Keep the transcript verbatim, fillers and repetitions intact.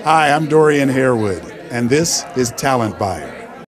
Hi, I'm Dorian Harewood, and this is Talent Buyer.